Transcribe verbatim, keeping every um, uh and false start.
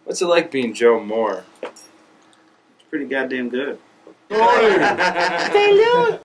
What's it like being Joe Moore? It's pretty goddamn good. Stay loose.